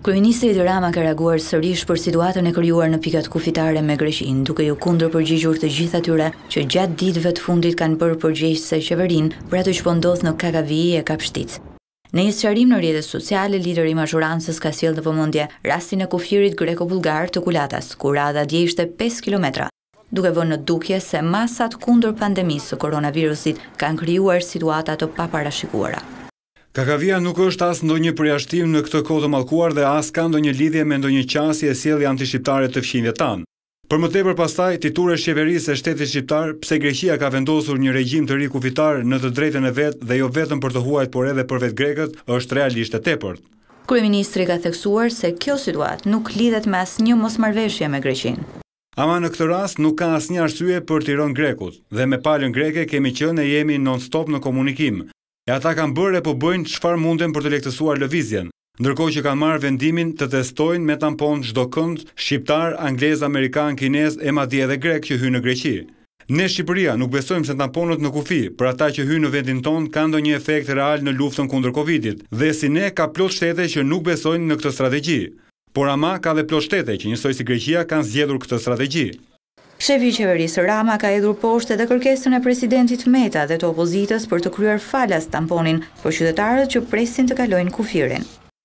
Kryeministri Edi Rama ka reaguar sërish për situatën e krijuar në pikat kufitare me Greqinë, duke ju kundërpërgjigjur të gjithë atyre që gjatë ditëve të fundit kanë bërë përgjegjëse qeverinë për atë që po ndodh në KKVI e Kapshticë. Në një sqarim në rrjetet sociale, lideri i mazhorancës ka sjellë në vëmendje rastin e kufirit greko-bullgar të Kulatas, ku radha dje ishte 5 kilometra, duke vënë në dukje se masat kundër pandemisë së koronavirusit kanë krijuar situata të paparashikuara. KKVI-a nuk është as ndonjë përjashtim në këtë kohë të mallkuar dhe as ka ndonjë lidhje me ndonjë qasje e sjellje antishqiptare të fqinjve tanë. Për më tepër pastaj, tituresh qeverisë së shtetit shqiptar pse Greqia ka vendosur një regjim të ri kufitar në të drejtën e vet dhe jo vetëm për të huajt, por edhe për vetë grekët, është realisht e tepërt. Kryeministri ka theksuar se kjo situatë nuk lidhet me asnjë mosmarrëveshje me Greqinë. Ama në këtë rast nuk ka asnjë arsye për t'i rënë grekut, dhe me palën greke kemi qenë e jemi non-stop në komunikim. E ata kanë bërë e po bëjnë çfarë munden për të lehtësuar lëvizjen, ndërkohë që kanë marrë vendimin të testojnë me tampon çdo kënd shqiptar, anglez, amerikan, kinez e madje edhe grek që hyn në Greqi. Ne Shqipëria nuk besojmë se tamponët në kufi për ata që hyn në vendin ton kanë ndonjë efekt real në luftën kundër Covidit, dhe si ne ka plot shtete që nuk besojnë në këtë strategji. Por ama ka dhe plot shtete që njësoj si Greqia kanë zgjedhur këtë strategji. Shefi i qeverisë Rama ka hedhur poshtë edhe kërkesën e presidentit Meta dhe të opozitës për të kryer falas tamponin për qytetarët që presin të kalojnë kufirin.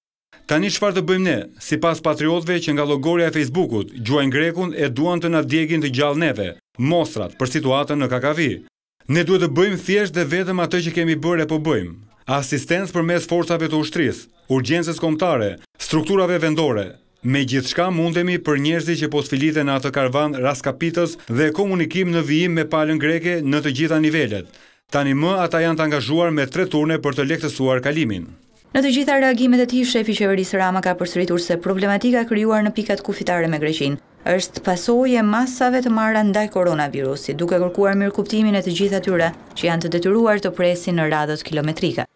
Tani çfarë të bëjmë ne, sipas patriotëve që nga llogaria e Facebookut gjuajnë grekun e duan të na djegin të gjallë neve, mostrat për situatën në KKVI. Ne duhet të bëjmë thjesht dhe vetëm atë që kemi bërë e po bëjmë. Asistencë përmes forcave të ushtrisë, urgjencës kombëtare, strukturave vendore. Me gjithçka mundemi për njerëzit që po sfiliten në atë karvan raskapitës dhe komunikim në vijim me palën greke në të gjitha nivelet. Tani më ata janë të angazhuar me 3 turne për të lehtësuar kalimin. Në të gjitha reagimet e tij, shefi i qeverisë Rama ka përsëritur se problematika krijuar në pikat kufitare me Greqinë është pasojë e masave të marra ndaj koronavirusit, duke kërkuar mirëkuptimin e të gjithë atyre që janë të detyruar të presin në radhët kilometrike.